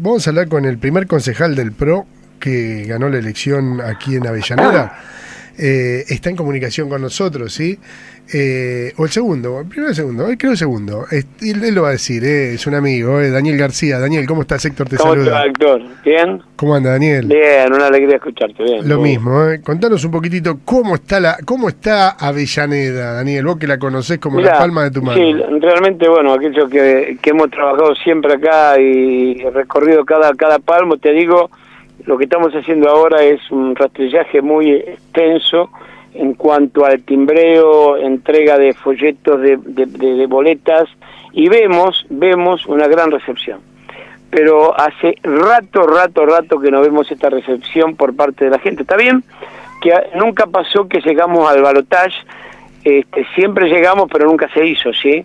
vamos a hablar con el primer concejal del PRO que ganó la elección aquí en Avellaneda. Está en comunicación con nosotros, ¿sí? O el segundo, primero el segundo, creo el segundo. Él lo va a decir, es un amigo, Daniel García. Daniel, ¿cómo estás? Héctor te saluda. ¿Cómo estás, Héctor? ¿Bien? ¿Cómo anda, Daniel? Bien, una alegría escucharte, bien. Lo mismo, Contanos un poquitito cómo está Avellaneda, Daniel, vos que la conocés como la palma de tu mano. Sí, realmente, bueno, aquello que hemos trabajado siempre acá y recorrido cada palmo, te digo, lo que estamos haciendo ahora es un rastrillaje muy extenso en cuanto al timbreo, entrega de folletos, de boletas, y vemos una gran recepción. Pero hace rato que no vemos esta recepción por parte de la gente. Está bien que nunca pasó que llegamos al balotaje, siempre llegamos, pero nunca se hizo, ¿sí?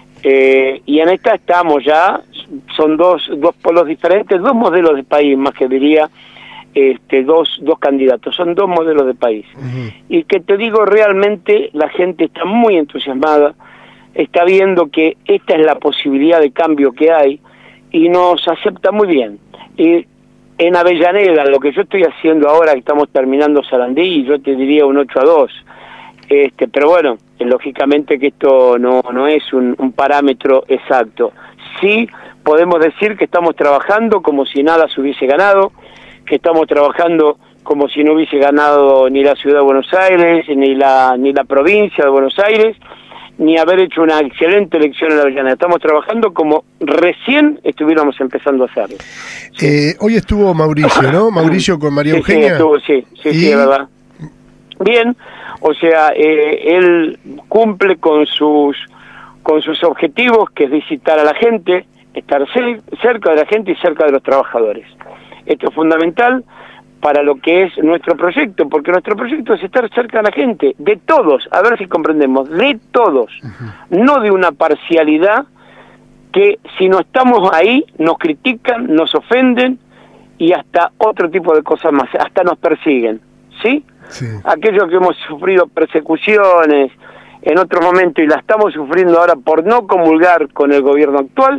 Y en esta estamos ya, son dos polos diferentes, dos modelos de país, más que diría, dos candidatos, son dos modelos de país. Y que te digo, realmente la gente está muy entusiasmada, está viendo que esta es la posibilidad de cambio que hay y nos acepta muy bien. Y en Avellaneda, lo que yo estoy haciendo ahora, que estamos terminando Sarandí, yo te diría un 8-2, pero bueno, lógicamente que esto no es un parámetro exacto. Sí podemos decir que estamos trabajando como si nada se hubiese ganado, que estamos trabajando como si no hubiese ganado ni la ciudad de Buenos Aires, ni la provincia de Buenos Aires, ni haber hecho una excelente elección en la Avellaneda. Estamos trabajando como recién estuviéramos empezando a hacerlo. Sí. Hoy estuvo Mauricio, ¿no? Mauricio con María Eugenia. Sí, es verdad. Bien, o sea, él cumple con sus objetivos, que es visitar a la gente, estar cerca de la gente y cerca de los trabajadores. Esto es fundamental para lo que es nuestro proyecto, porque nuestro proyecto es estar cerca de la gente, de todos, a ver si comprendemos, de todos, no de una parcialidad que si no estamos ahí nos critican, nos ofenden y hasta otro tipo de cosas más, hasta nos persiguen, ¿sí? Sí. Aquellos que hemos sufrido persecuciones en otro momento y la estamos sufriendo ahora por no comulgar con el gobierno actual,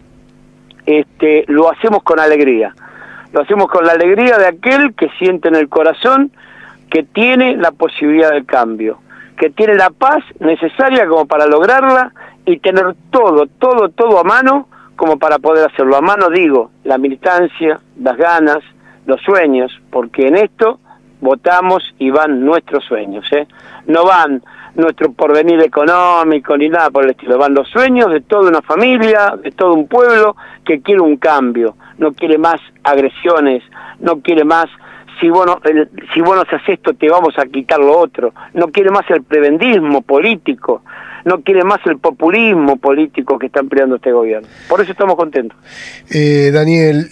lo hacemos con alegría. Lo hacemos con la alegría de aquel que siente en el corazón que tiene la posibilidad del cambio, que tiene la paz necesaria como para lograrla y tener todo a mano como para poder hacerlo. A mano digo, la militancia, las ganas, los sueños, porque en esto votamos y van nuestros sueños, no van nuestro porvenir económico ni nada por el estilo, van los sueños de toda una familia, de todo un pueblo que quiere un cambio, no quiere más agresiones, no quiere más, si vos no haces esto te vamos a quitar lo otro, no quiere más el prebentismo político, no quiere más el populismo político que está empleando este gobierno. Por eso estamos contentos. Daniel,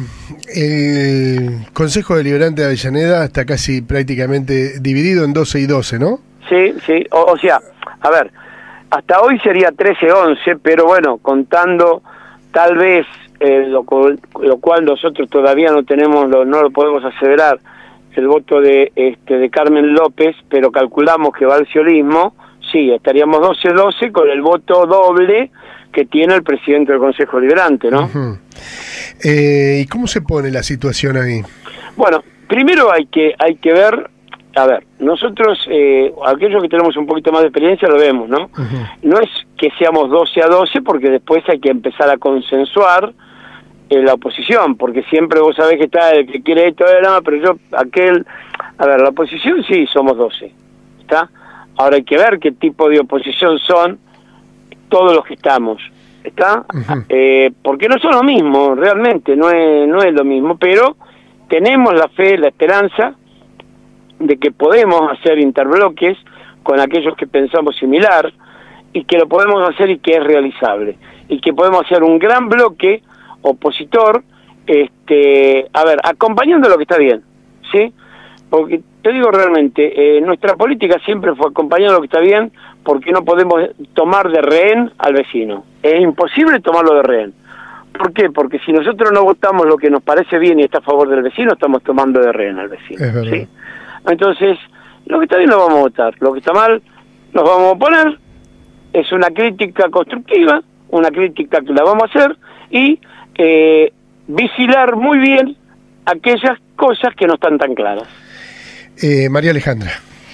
el Consejo Deliberante de Avellaneda está casi prácticamente dividido en 12 y 12, ¿no? Sí, o sea, a ver, hasta hoy sería 13-11, pero bueno, contando tal vez, lo cual nosotros todavía no lo podemos aseverar, el voto de Carmen López, pero calculamos que va al ciolismo, sí, estaríamos 12-12 con el voto doble que tiene el presidente del Consejo Deliberante, ¿no? ¿Y cómo se pone la situación ahí? Bueno, primero hay que ver, a ver, nosotros, aquellos que tenemos un poquito más de experiencia lo vemos, ¿no? No es que seamos 12-12 porque después hay que empezar a consensuar la oposición, porque siempre vos sabés que está el que quiere esto, pero a ver, la oposición sí somos 12, ¿está? Ahora hay que ver qué tipo de oposición son todos los que estamos, ¿está? Porque no son lo mismo, realmente, no es lo mismo, pero tenemos la fe, la esperanza de que podemos hacer interbloques con aquellos que pensamos similar y que lo podemos hacer y que es realizable y que podemos hacer un gran bloque opositor, acompañando lo que está bien, ¿sí? Porque te digo realmente, nuestra política siempre fue acompañar lo que está bien, porque no podemos tomar de rehén al vecino. Es imposible tomarlo de rehén. ¿Por qué? Porque si nosotros no votamos lo que nos parece bien y está a favor del vecino, estamos tomando de rehén al vecino. ¿Sí? Entonces, lo que está bien lo vamos a votar, lo que está mal nos vamos a oponer, es una crítica constructiva, una crítica que la vamos a hacer y vigilar muy bien aquellas cosas que no están tan claras. María Alejandra.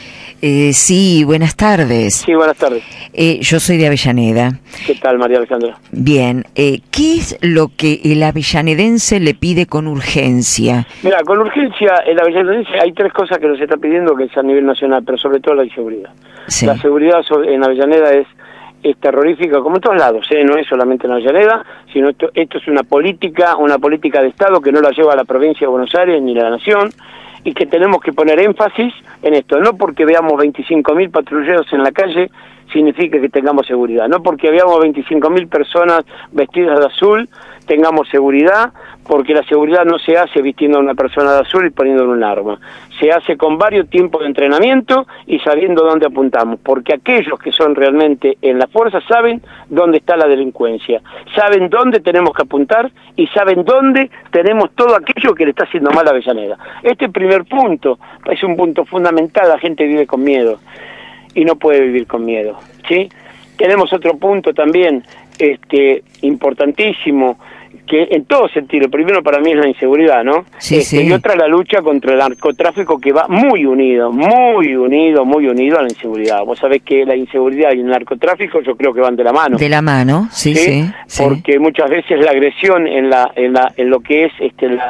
Sí, buenas tardes. Sí, buenas tardes. Yo soy de Avellaneda. ¿Qué tal, María Alejandra? Bien, ¿qué es lo que el avellanedense le pide con urgencia? Mira, con urgencia, el avellanedense hay tres cosas que nos está pidiendo, que es a nivel nacional, pero sobre todo la inseguridad. Sí. La seguridad en Avellaneda es terrorífica, como en todos lados, no es solamente en Avellaneda, sino esto es una política de Estado que no la lleva a la provincia de Buenos Aires ni a la Nación, y que tenemos que poner énfasis en esto, no porque veamos 25.000 patrulleros en la calle significa que tengamos seguridad, no porque veamos 25.000 personas vestidas de azul tengamos seguridad, porque la seguridad no se hace vistiendo a una persona de azul y poniéndole un arma, se hace con varios tiempos de entrenamiento y sabiendo dónde apuntamos, porque aquellos que son realmente en la fuerza saben dónde está la delincuencia, saben dónde tenemos que apuntar y saben dónde tenemos todo aquello que le está haciendo mal a Avellaneda. Este primer punto es un punto fundamental, la gente vive con miedo y no puede vivir con miedo, ¿sí? Tenemos otro punto también importantísimo, que en todo sentido, primero para mí es la inseguridad, ¿no? Sí, sí. Y otra la lucha contra el narcotráfico, que va muy unido a la inseguridad. Vos sabés que la inseguridad y el narcotráfico yo creo que van de la mano. De la mano, sí, sí. Porque muchas veces la agresión en lo que es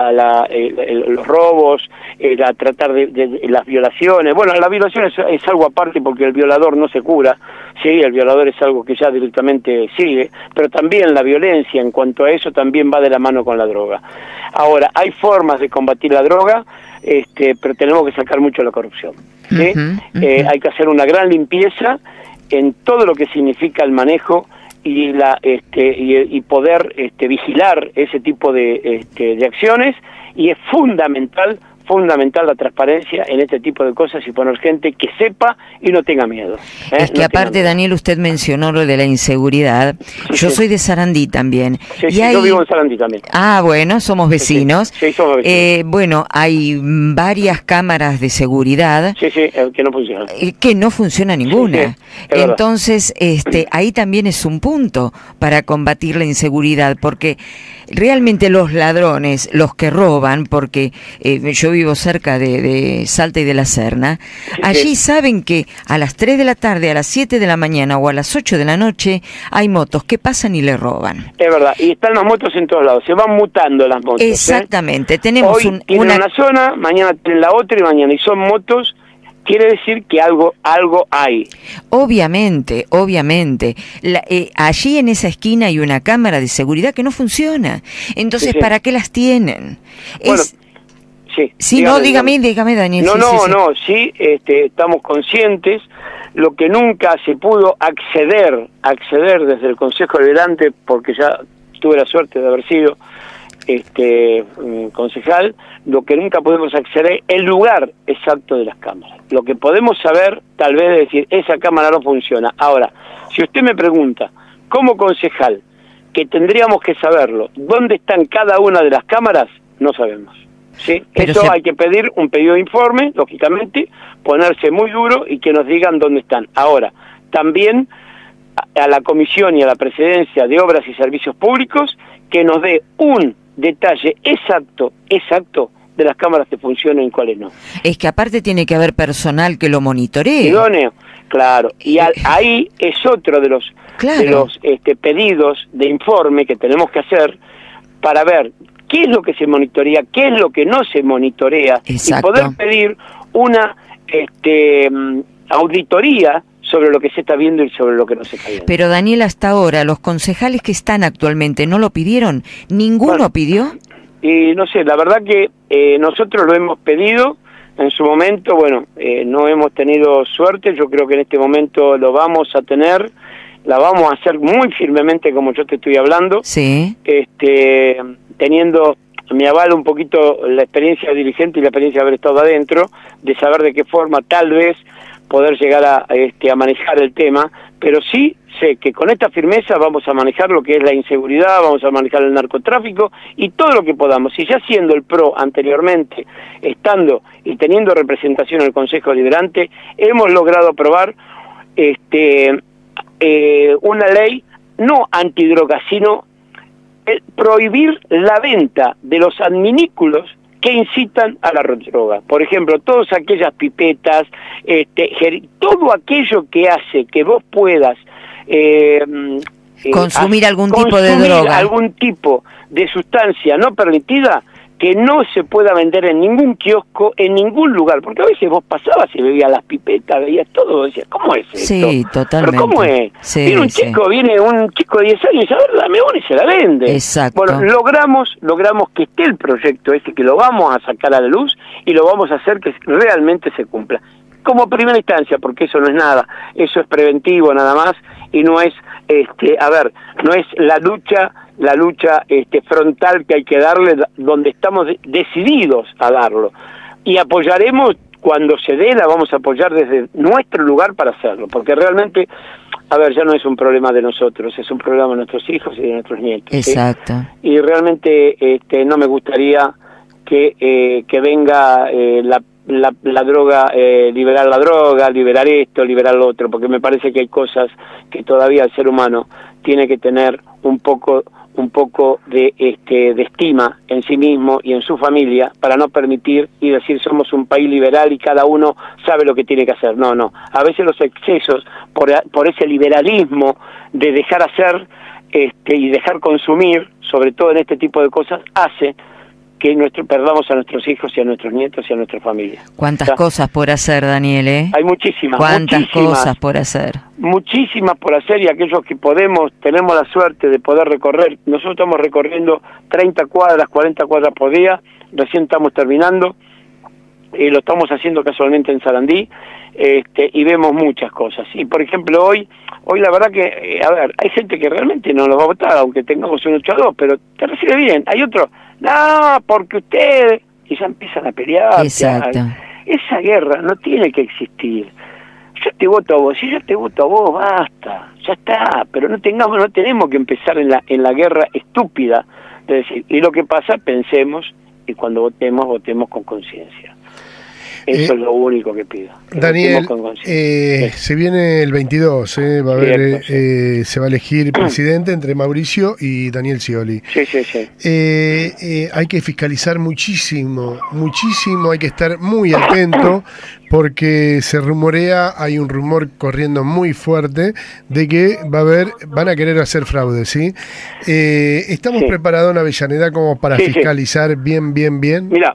los robos, tratar de las violaciones. Bueno, la violación es algo aparte porque el violador no se cura, sí, el violador es algo que ya directamente sigue, pero también la violencia en cuanto a eso también va de la mano con la droga. Ahora, hay formas de combatir la droga, pero tenemos que sacar mucho la corrupción, ¿sí? Hay que hacer una gran limpieza en todo lo que significa el manejo y y poder vigilar ese tipo de acciones, y es fundamental la transparencia en este tipo de cosas y poner gente que sepa y no tenga miedo. Es que aparte, Daniel, usted mencionó lo de la inseguridad. Sí, yo soy de Sarandí también. Sí, yo vivo en Sarandí también. Ah, bueno, somos vecinos. Sí, somos vecinos. Bueno, hay varias cámaras de seguridad. Sí, que no funcionan. Que no funciona ninguna. Entonces, verdad. Ahí también es un punto para combatir la inseguridad, porque realmente los ladrones, los que roban, porque yo vivo cerca de Salta y de la Serna, allí saben que a las 3 de la tarde, a las 7 de la mañana o a las 8 de la noche hay motos que pasan y le roban. Es verdad, y están las motos en todos lados, se van mutando las motos. Exactamente, tenemos hoy tienen una zona, mañana tienen la otra y mañana, y son motos. Quiere decir que algo hay. Obviamente. Allí en esa esquina hay una cámara de seguridad que no funciona. Entonces, ¿para qué las tienen? Bueno, dígame, Daniel. No, estamos conscientes. Lo que nunca se pudo acceder desde el Consejo Deliberante, porque ya tuve la suerte de haber sido concejal, lo que nunca podemos acceder es el lugar exacto de las cámaras. Lo que podemos saber, tal vez, es decir, esa cámara no funciona. Ahora, si usted me pregunta, como concejal, que tendríamos que saberlo, ¿dónde están cada una de las cámaras? No sabemos. ¿Sí? Eso hay que pedir un pedido de informe, lógicamente, ponerse muy duro y que nos digan dónde están. Ahora, también a la Comisión y a la Presidencia de Obras y Servicios Públicos que nos dé un detalle exacto de las cámaras que funcionan y cuáles no. Es que aparte tiene que haber personal que lo monitoree. Idóneo, claro. Y ahí es otro de los pedidos de informe que tenemos que hacer para ver qué es lo que se monitorea, qué es lo que no se monitorea. Exacto. Y poder pedir una auditoría sobre lo que se está viendo y sobre lo que no se está viendo. Pero Daniel, hasta ahora, los concejales que están actualmente no lo pidieron, ¿ninguno pidió? Y no sé, la verdad que nosotros lo hemos pedido en su momento, no hemos tenido suerte, yo creo que en este momento lo vamos a tener, la vamos a hacer muy firmemente como yo te estoy hablando, sí. Teniendo mi aval un poquito la experiencia de dirigente y la experiencia de haber estado adentro, de saber de qué forma tal vez poder llegar a manejar el tema, pero sí sé que con esta firmeza vamos a manejar lo que es la inseguridad, vamos a manejar el narcotráfico y todo lo que podamos. Y ya siendo el PRO anteriormente, estando y teniendo representación en el Consejo Deliberante, hemos logrado aprobar una ley no antidroga, sino prohibir la venta de los adminículos que incitan a la droga. Por ejemplo, todas aquellas pipetas, todo aquello que hace que vos puedas consumir algún tipo de droga, algún tipo de sustancia no permitida, que no se pueda vender en ningún kiosco, en ningún lugar, porque a veces vos pasabas y veías las pipetas, veías todo, decías, ¿cómo es esto? Sí, totalmente. ¿Pero cómo es? Sí, viene un chico de 10 años y dice, a ver, dame una y se la vende. Exacto. Bueno, logramos que esté el proyecto que lo vamos a sacar a la luz y lo vamos a hacer que realmente se cumpla. Como primera instancia, porque eso no es nada, eso es preventivo nada más, y no es, no es la lucha frontal que hay que darle, donde estamos decididos a darlo. Y apoyaremos, cuando se dé, la vamos a apoyar desde nuestro lugar para hacerlo, porque realmente, ya no es un problema de nosotros, es un problema de nuestros hijos y de nuestros nietos. Exacto. ¿Sí? Y realmente no me gustaría que venga la droga, liberar la droga, liberar esto, liberar lo otro, porque me parece que hay cosas que todavía el ser humano tiene que tener un poco de estima en sí mismo y en su familia, para no permitir y decir somos un país liberal y cada uno sabe lo que tiene que hacer. No, a veces los excesos por ese liberalismo de dejar hacer y dejar consumir, sobre todo en este tipo de cosas, hace que perdamos a nuestros hijos y a nuestros nietos y a nuestra familia. ¿Cuántas cosas por hacer, Daniel? Hay muchísimas. ¿Cuántas cosas por hacer? Muchísimas por hacer, y aquellos que tenemos la suerte de poder recorrer. Nosotros estamos recorriendo 30 cuadras, 40 cuadras por día, recién estamos terminando, lo estamos haciendo casualmente en Sarandí, y vemos muchas cosas. Y por ejemplo, hoy la verdad que, hay gente que realmente no nos va a votar, aunque tengamos un 8-2, pero te recibe bien. Hay otro, no, porque usted, y ya empiezan a pelear. Exacto. Esa guerra no tiene que existir. Yo te voto a vos, si yo te voto a vos, basta, ya está, pero no tenemos que empezar en la guerra estúpida de decir, y lo que pasa, pensemos, y cuando votemos con conciencia. Eso es lo único que pido. Daniel, se viene el 22, va a haber, se va a elegir presidente entre Mauricio y Daniel Scioli. Sí. Hay que fiscalizar muchísimo, hay que estar muy atento, porque se rumorea, hay un rumor corriendo muy fuerte de que van a querer hacer fraude, ¿sí? ¿Estamos preparados en Avellaneda como para fiscalizar bien? Mira,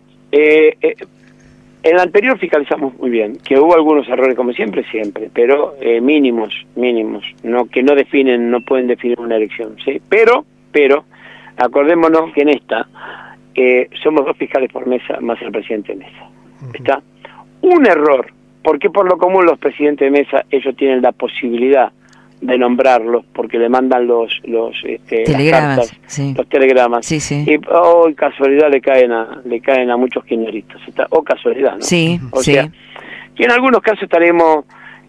en el anterior fiscalizamos muy bien, que hubo algunos errores como siempre, pero mínimos, que no pueden definir una elección, ¿sí? Pero, acordémonos que en esta somos 2 fiscales por mesa más el presidente de mesa. ¿Está? Un error, porque por lo común los presidentes de mesa, ellos tienen la posibilidad de nombrarlos, porque le mandan los telegramas, las cartas, los telegramas, sí. Y casualidad le caen a muchos kirchneristas, casualidad, ¿no? Sí, o sea, que en algunos casos estaremos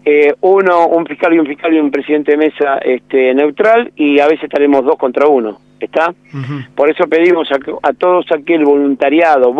un fiscal y un presidente de mesa neutral, y a veces estaremos 2 contra 1, ¿está? Por eso pedimos a todos aquel voluntariado,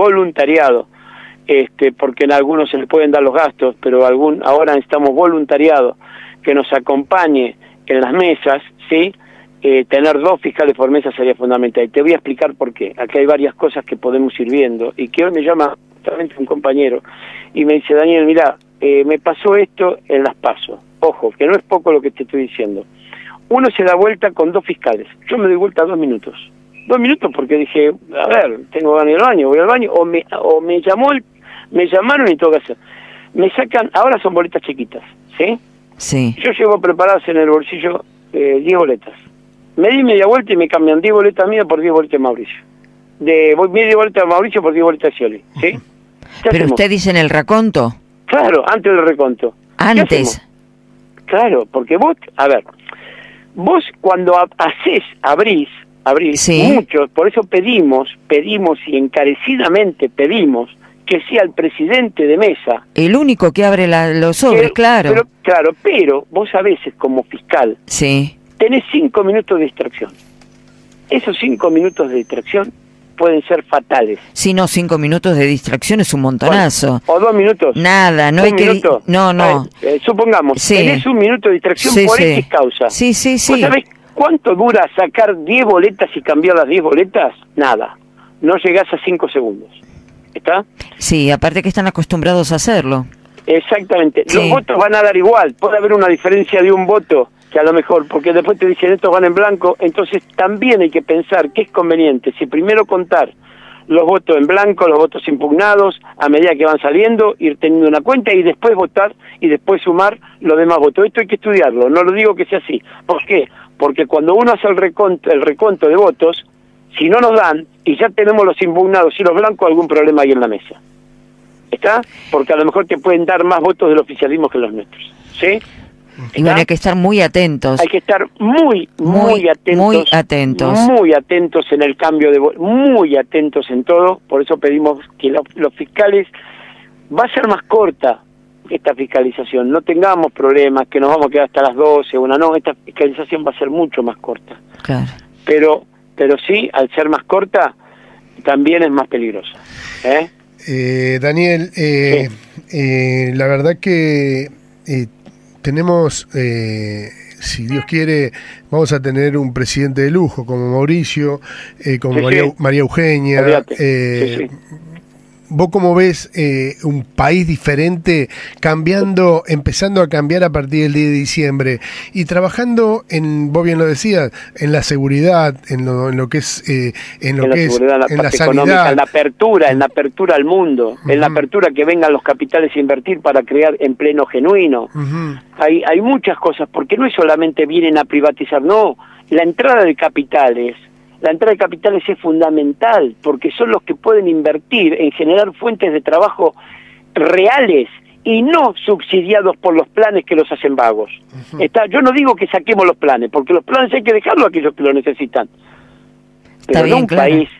porque en algunos se les pueden dar los gastos, pero ahora necesitamos voluntariado que nos acompañe en las mesas, ¿sí? Tener 2 fiscales por mesa sería fundamental. Y te voy a explicar por qué. Aquí hay varias cosas que podemos ir viendo, y que hoy me llama justamente un compañero y me dice, Daniel, mirá, me pasó esto en las PASO. Ojo, que no es poco lo que te estoy diciendo. Uno se da vuelta con 2 fiscales. Yo me doy vuelta 2 minutos. 2 minutos porque dije, tengo ganas de ir al baño, voy al baño, o me llamaron y tengo que hacer. Me sacan, ahora son boletas chiquitas, ¿sí? Sí. Yo llevo preparadas en el bolsillo 10 boletas. Me di media vuelta y me cambian 10 boletas mías por 10 boletas de Mauricio. Media vuelta de Mauricio por 10 boletas de Scioli, ¿sí? Pero usted dice en el raconto. Claro, antes del reconto. Antes. Claro, porque vos cuando abrís, muchos, por eso pedimos y encarecidamente pedimos que sea el presidente de mesa. El único que abre los sobres, claro. Pero vos a veces como fiscal tenés 5 minutos de distracción. Esos 5 minutos de distracción pueden ser fatales. Si no, 5 minutos de distracción es un montonazo. ¿O 2 minutos? Nada, no hay que... No. Supongamos, tenés 1 minuto de distracción por X causa. Sí. ¿Cuánto dura sacar 10 boletas y cambiar las 10 boletas? Nada. No llegás a 5 segundos. ¿Está? Sí, aparte que están acostumbrados a hacerlo. Exactamente. Sí. Los votos van a dar igual. Puede haber una diferencia de un voto, que a lo mejor, porque después te dicen estos van en blanco. Entonces también hay que pensar que es conveniente, si primero contar los votos en blanco, los votos impugnados, a medida que van saliendo, ir teniendo una cuenta y después votar y después sumar los demás votos. Esto hay que estudiarlo, no lo digo que sea así. ¿Por qué? Porque cuando uno hace el reconto de votos, si no nos dan y ya tenemos los impugnados y los blancos, algún problema hay en la mesa. ¿Está? Porque a lo mejor te pueden dar más votos del oficialismo que los nuestros. ¿Sí? Y bueno, hay que estar muy atentos. Hay que estar muy atentos. Muy atentos. Muy atentos en el cambio de votos, muy atentos en todo. Por eso pedimos que los fiscales, va a ser más corta esta fiscalización. No tengamos problemas, que nos vamos a quedar hasta las 12, no, esta fiscalización va a ser mucho más corta. Claro. Pero sí, al ser más corta, también es más peligrosa. Daniel, Sí. La verdad que tenemos, si Dios quiere, vamos a tener un presidente de lujo como Mauricio, como Sí, sí. María Eugenia. Olvídate. Sí, sí. ¿Vos cómo ves un país diferente cambiando, empezando a cambiar a partir del 10 de diciembre y trabajando vos bien lo decías, en la seguridad, en lo que es, en lo que es, seguridad, en la parte sanidad, económica, en la apertura al mundo, en la apertura que vengan los capitales a invertir para crear empleo genuino? Hay muchas cosas, porque no es solamente vienen a privatizar, no, la entrada de capitales es fundamental, porque son los que pueden invertir en generar fuentes de trabajo reales y no subsidiados por los planes que los hacen vagos. Yo no digo que saquemos los planes, porque los planes hay que dejarlos a aquellos que lo necesitan. Pero bien, no un claro. país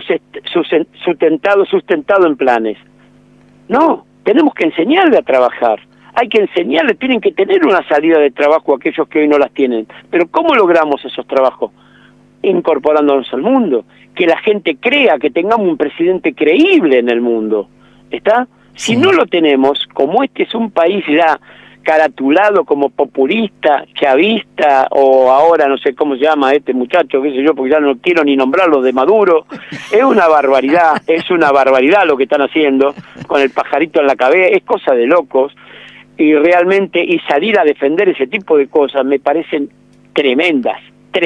sustentado en planes. No, tenemos que enseñarle a trabajar. Hay que enseñarle, tienen que tener una salida de trabajo a aquellos que hoy no las tienen. Pero ¿cómo logramos esos trabajos? Incorporándonos al mundo, que la gente crea, que tengamos un presidente creíble en el mundo. ¿Está? Si no lo tenemos, como este es un país ya caratulado como populista, chavista, o ahora no sé cómo se llama este muchacho, qué sé yo, porque ya no quiero ni nombrarlo, de Maduro, es una barbaridad lo que están haciendo, con el pajarito en la cabeza, es cosa de locos, y realmente, y salir a defender ese tipo de cosas me parecen tremendas.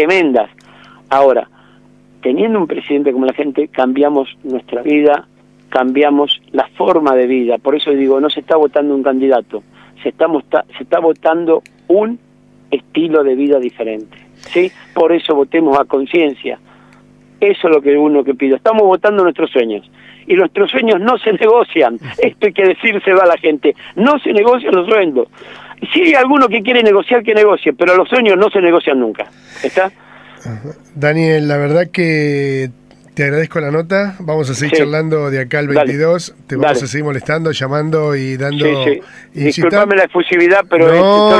Ahora, teniendo un presidente como la gente, cambiamos nuestra vida, cambiamos la forma de vida. Por eso digo, no se está votando un candidato, se está votando un estilo de vida diferente. ¿Sí? Por eso votemos a conciencia. Eso es lo que uno que pido. Estamos votando nuestros sueños. Y nuestros sueños no se negocian. Esto hay que decírselo a la gente. No se negocian los sueldos. Si hay alguno que quiere negociar, que negocie, pero los sueños no se negocian nunca. ¿Está? Daniel, la verdad que te agradezco la nota. Vamos a seguir charlando de acá al 22. Dale. Te vamos a seguir molestando, llamando y dando. Sí. Disculpame la efusividad, pero son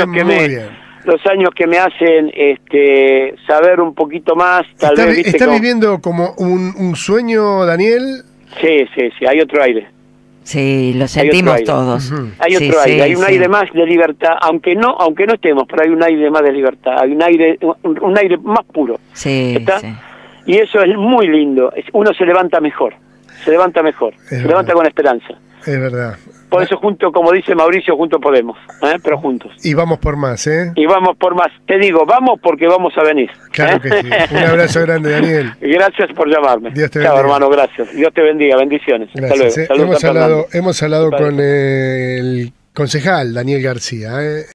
los años que me hacen saber un poquito más. ¿Estás viviendo como un sueño, Daniel? Sí, hay otro aire. Sí, lo sentimos todos. Hay otro aire, hay un aire más de libertad, aunque no estemos, pero hay un aire más de libertad, hay un aire más puro. Sí. Y eso es muy lindo, uno se levanta mejor, se levanta con esperanza. Es verdad. Por eso juntos, como dice Mauricio, juntos podemos, pero juntos. Y vamos por más, Y vamos por más. Te digo, vamos porque vamos a venir. Claro que sí. Un abrazo grande, Daniel. Gracias por llamarme. Dios te bendiga. Chao, hermano, gracias. Dios te bendiga, bendiciones. Gracias. Hasta luego. Hemos hablado con el concejal Daniel García.